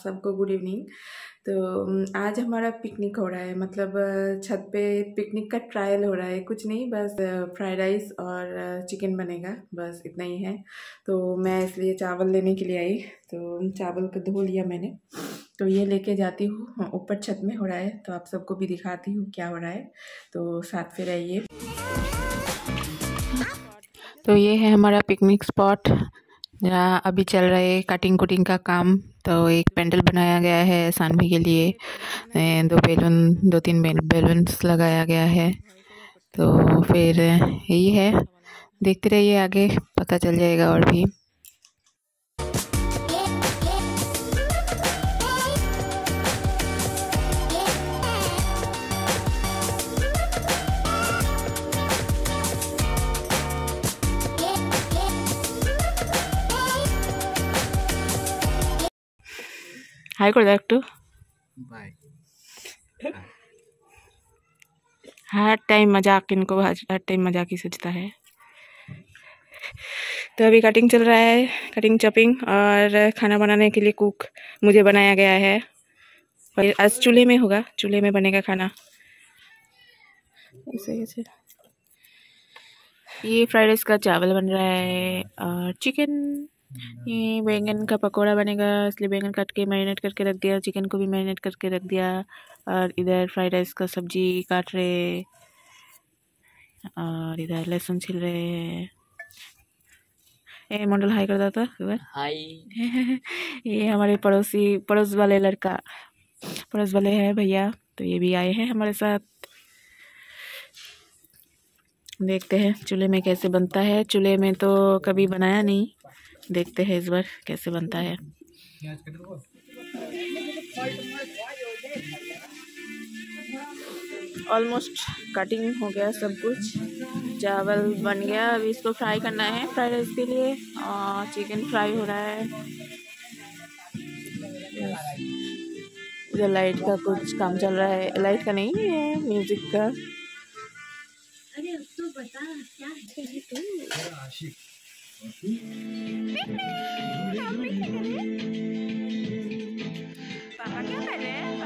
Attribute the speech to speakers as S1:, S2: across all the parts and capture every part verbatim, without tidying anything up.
S1: सबको good evening. तो आज हमारा पिकनिक हो रहा है, मतलब छत पे पिकनिक का ट्रायल हो रहा है। कुछ नहीं, बस फ्राइड राइस और चिकन बनेगा, बस इतना ही है। तो मैं इसलिए चावल लेने के लिए आई, तो चावल को धो लिया मैंने, तो ये लेके जाती हूँ। ऊपर छत में हो रहा है, तो आप सबको भी दिखाती हूँ क्या हो रहा है, तो साथ में रहिए। तो ये है हमारा पिकनिक स्पॉट जहाँ अभी चल रहा है कटिंग कुटिंग का काम। तो एक पेंडल बनाया गया है सानवी के लिए, दो बैलून दो तीन बैलून्स लगाया गया है। तो फिर यही है, देखते रहिए, आगे पता चल जाएगा और भी। हाय कर दो एक टू बाय। हर टाइम मजाक, इनको हर टाइम मजाक ही सोचता है। तो अभी कटिंग चल रहा है, कटिंग चॉपिंग, और खाना बनाने के लिए कुक मुझे बनाया गया है। और आज चूल्हे में होगा, चूल्हे में बनेगा खाना। ऐसे ऐसे ये फ्राइड राइस का चावल बन रहा है और चिकन, ये बैंगन का पकोड़ा बनेगा, इसलिए बैंगन काट के मैरिनेट करके रख दिया, चिकन को भी मैरिनेट करके रख दिया। और इधर फ्राइड राइस का सब्जी काट रहे, और इधर लहसुन छिल रहे। ए मंडल हाई कर देता था, हाय। ये हमारे पड़ोसी, पड़ोस वाले लड़का, पड़ोस वाले हैं भैया, तो ये भी आए हैं हमारे साथ। देखते हैं चूल्हे में कैसे बनता है। चूल्हे में तो कभी बनाया नहीं, देखते हैं इस बार कैसे बनता है। ऑलमोस्ट कटिंग हो गया सब कुछ, चावल बन गया। अभी इसको फ्राई करना है फ्राइड राइस के लिए, और चिकन फ्राई हो रहा है। इधर लाइट का कुछ काम चल रहा है, लाइट का नहीं है, म्यूजिक का। अरे अब तो बता क्या है। पापा क्या कर रहे हैं?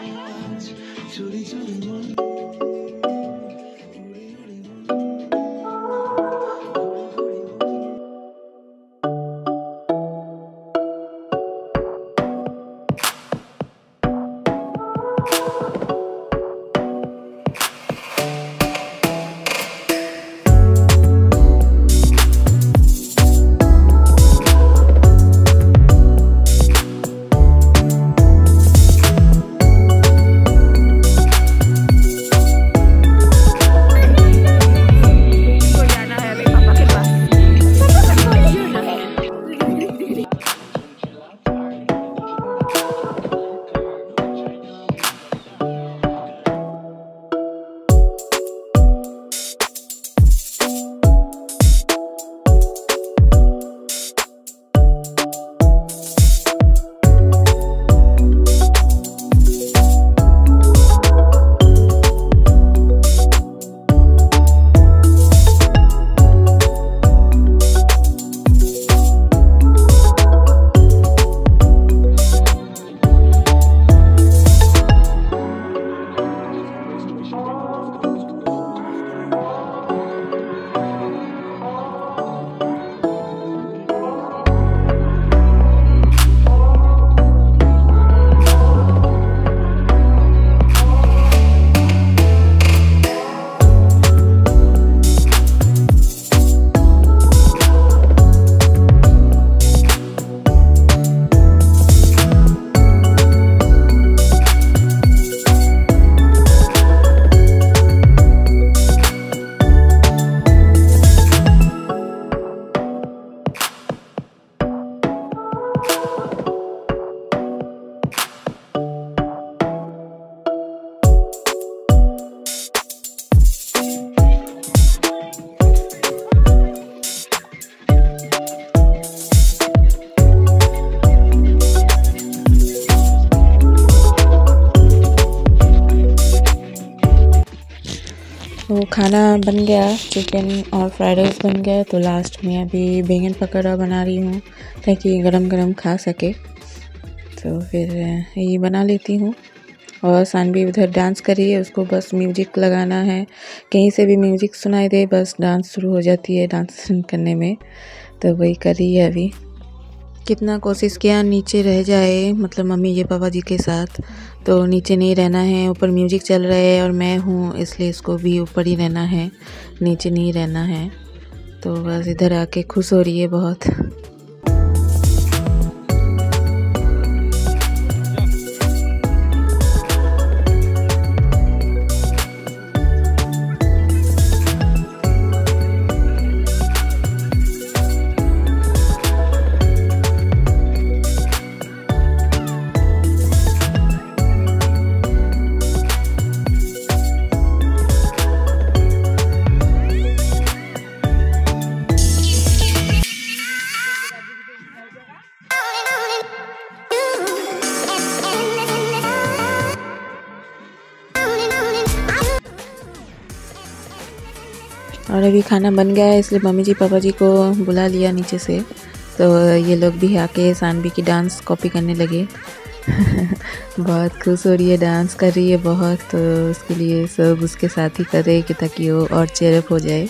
S1: तो खाना बन गया, चिकन और फ्राइड राइस बन गया। तो लास्ट में अभी बैंगन पकौड़ा बना रही हूँ ताकि गरम गरम खा सके। तो फिर ये बना लेती हूँ। और सानवी उधर डांस कर रही है, उसको बस म्यूजिक लगाना है, कहीं से भी म्यूजिक सुनाई दे बस डांस शुरू हो जाती है डांस करने में। तो वही कर रही है अभी। कितना कोशिश किया नीचे रह जाए, मतलब मम्मी ये पापा जी के साथ, तो नीचे नहीं रहना है। ऊपर म्यूजिक चल रहा है और मैं हूँ, इसलिए इसको भी ऊपर ही रहना है, नीचे नहीं रहना है। तो बस इधर आके खुश हो रही है बहुत। और अभी खाना बन गया है, इसलिए मम्मी जी पापा जी को बुला लिया नीचे से। तो ये लोग भी आके सानवी की डांस कॉपी करने लगे। बहुत खुश हो रही है, डांस कर रही है बहुत, तो उसके लिए सब उसके साथ ही कर रहे हैं कि ताकि वो और चेयरअप हो जाए।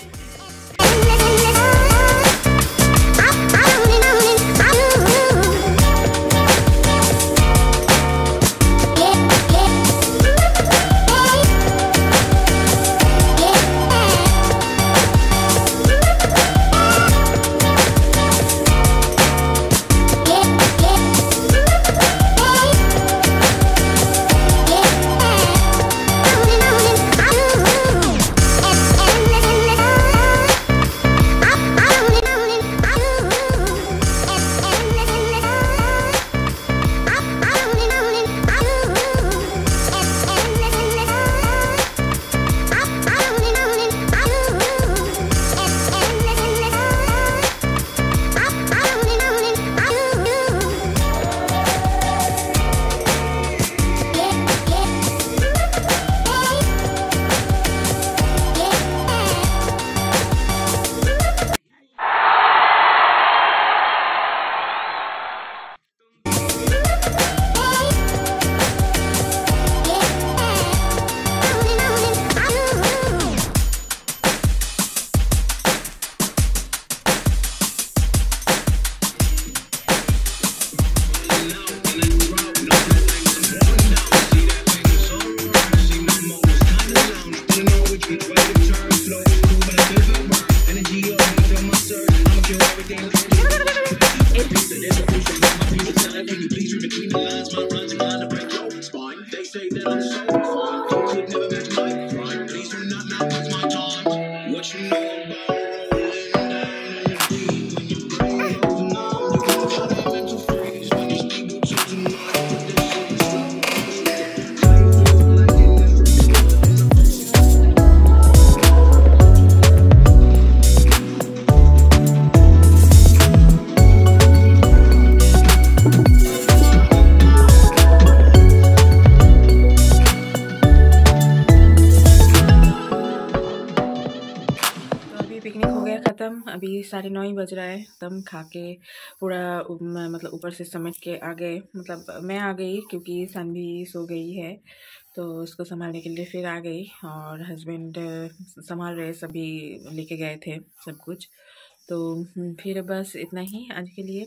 S1: ख़त्म। अभी साढ़े नौ ही बज रहा है। तब खा के पूरा मतलब ऊपर से समेट के आ गए, मतलब मैं आ गई क्योंकि सानवी सो गई है, तो उसको संभालने के लिए फिर आ गई। और हस्बैंड संभाल रहे, सभी लेके गए थे सब कुछ। तो फिर बस इतना ही आज के लिए।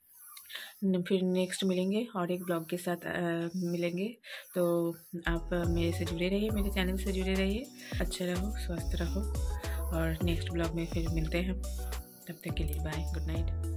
S1: फिर नेक्स्ट मिलेंगे और एक ब्लॉग के साथ आ, मिलेंगे। तो आप मेरे से जुड़े रहिए, मेरे चैनल से जुड़े रहिए। अच्छे रहो, स्वस्थ रहो, और नेक्स्ट ब्लॉग में फिर मिलते हैं। तब तक के लिए बाय, गुड नाइट।